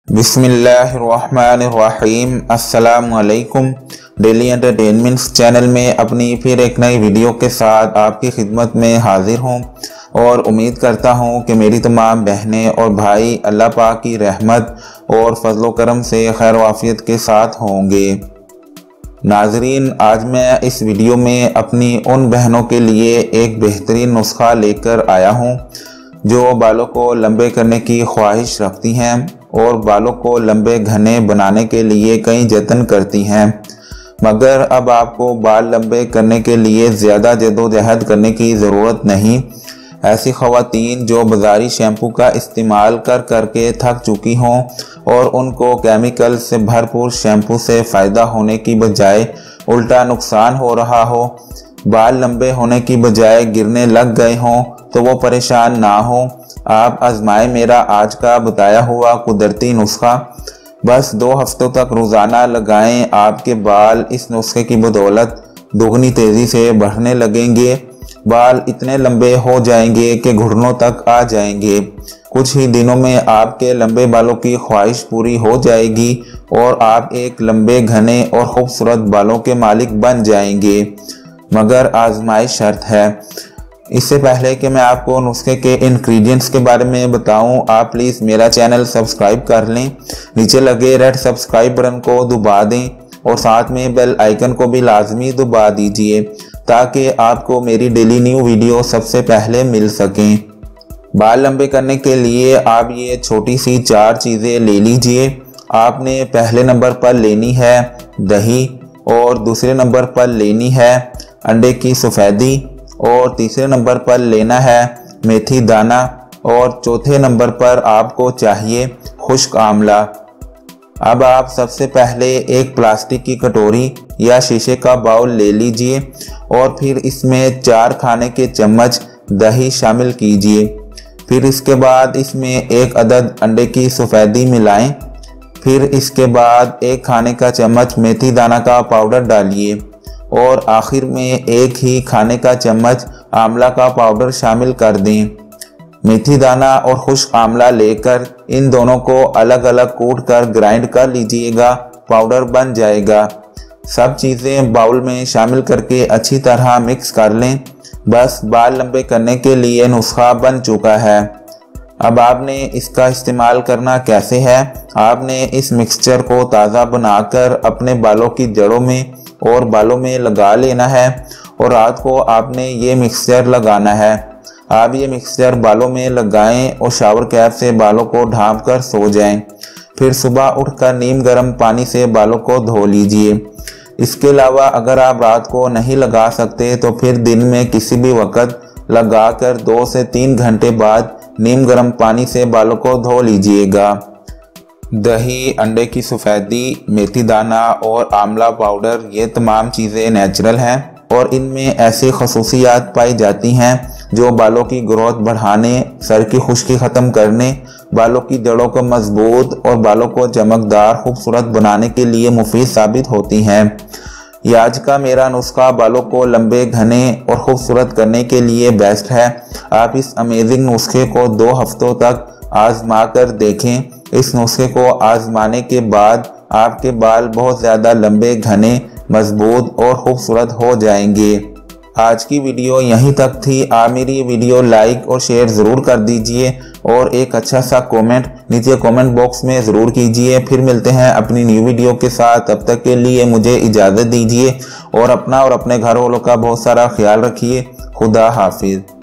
बिस्मिल्लाहिर्रहमानिर्रहीम। अस्सलामुअलैकुम। Daily entertainments channel में अपनी फिर एक नई वीडियो के साथ आपकी खिदमत में हाजिर हूँ और उम्मीद करता हूँ कि मेरी तमाम बहनें और भाई अल्लाह पाक की रहमत और फजलो करम से खैर वाफियत के साथ होंगे। नाजरीन, आज मैं इस वीडियो में अपनी उन बहनों के लिए एक बेहतरीन नुस्खा लेकर आया हूँ जो बालों को लंबे करने की ख्वाहिश रखती हैं और बालों को लंबे घने बनाने के लिए कई जतन करती हैं, मगर अब आपको बाल लंबे करने के लिए ज़्यादा जद्दोजहद करने की ज़रूरत नहीं। ऐसी ख़वातीन जो बाज़ारी शैम्पू का इस्तेमाल कर करके थक चुकी हों और उनको केमिकल से भरपूर शैम्पू से फ़ायदा होने की बजाय उल्टा नुकसान हो रहा हो, बाल लंबे होने की बजाय गिरने लग गए हों, तो वो परेशान ना हो। आप आजमाएं मेरा आज का बताया हुआ कुदरती नुस्खा। बस 2 हफ्तों तक रोज़ाना लगाएं। आपके बाल इस नुस्खे की बदौलत दोगुनी तेज़ी से बढ़ने लगेंगे। बाल इतने लंबे हो जाएंगे कि घुटनों तक आ जाएंगे। कुछ ही दिनों में आपके लंबे बालों की ख्वाहिश पूरी हो जाएगी और आप एक लंबे घने और खूबसूरत बालों के मालिक बन जाएंगे, मगर आजमाइश शर्त है। इससे पहले कि मैं आपको नुस्खे के इंग्रेडिएंट्स के बारे में बताऊं, आप प्लीज़ मेरा चैनल सब्सक्राइब कर लें। नीचे लगे रेड सब्सक्राइब बटन को दबा दें और साथ में बेल आइकन को भी लाजमी दबा दीजिए ताकि आपको मेरी डेली न्यू वीडियो सबसे पहले मिल सकें। बाल लंबे करने के लिए आप ये छोटी सी 4 चीज़ें ले लीजिए। आपने पहले नंबर पर लेनी है दही, और दूसरे नंबर पर लेनी है अंडे की सफ़ेदी, और तीसरे नंबर पर लेना है मेथी दाना, और चौथे नंबर पर आपको चाहिए खुश्क आंवला। अब आप सबसे पहले एक प्लास्टिक की कटोरी या शीशे का बाउल ले लीजिए और फिर इसमें 4 खाने के चम्मच दही शामिल कीजिए। फिर इसके बाद इसमें 1 अदद अंडे की सफ़ेदी मिलाएं। फिर इसके बाद 1 खाने का चम्मच मेथी दाना का पाउडर डालिए और आखिर में 1 ही खाने का चम्मच आंवला का पाउडर शामिल कर दें। मेथी दाना और खुश्क आंवला लेकर इन दोनों को अलग अलग कूट कर ग्राइंड कर लीजिएगा, पाउडर बन जाएगा। सब चीज़ें बाउल में शामिल करके अच्छी तरह मिक्स कर लें। बस बाल लंबे करने के लिए नुस्खा बन चुका है। अब आपने इसका इस्तेमाल करना कैसे है। आपने इस मिक्सचर को ताज़ा बनाकर अपने बालों की जड़ों में और बालों में लगा लेना है और रात को आपने ये मिक्सचर लगाना है। आप ये मिक्सचर बालों में लगाएं और शावर कैप से बालों को ढांप कर सो जाएं। फिर सुबह उठकर नीम गर्म पानी से बालों को धो लीजिए। इसके अलावा अगर आप रात को नहीं लगा सकते तो फिर दिन में किसी भी वक्त लगाकर 2 से 3 घंटे बाद नीम गर्म पानी से बालों को धो लीजिएगा। दही, अंडे की सफ़ेदी, मेथी दाना और आंवला पाउडर, ये तमाम चीज़ें नेचुरल हैं और इनमें ऐसी खसूसियात पाई जाती हैं जो बालों की ग्रोथ बढ़ाने, सर की खुश्की ख़त्म करने, बालों की जड़ों को मजबूत और बालों को चमकदार खूबसूरत बनाने के लिए मुफीद साबित होती हैं। ये आज का मेरा नुस्खा बालों को लंबे, घने और खूबसूरत करने के लिए बेस्ट है। आप इस अमेजिंग नुस्खे को 2 हफ्तों तक आजमा कर देखें। इस नुस्खे को आजमाने के बाद आपके बाल बहुत ज़्यादा लंबे, घने, मजबूत और खूबसूरत हो जाएंगे। आज की वीडियो यहीं तक थी। आप मेरी वीडियो लाइक और शेयर ज़रूर कर दीजिए और एक अच्छा सा कमेंट नीचे कमेंट बॉक्स में ज़रूर कीजिए। फिर मिलते हैं अपनी न्यू वीडियो के साथ। तब तक के लिए मुझे इजाज़त दीजिए और अपना और अपने घर वालों का बहुत सारा ख्याल रखिए। खुदा हाफिज़।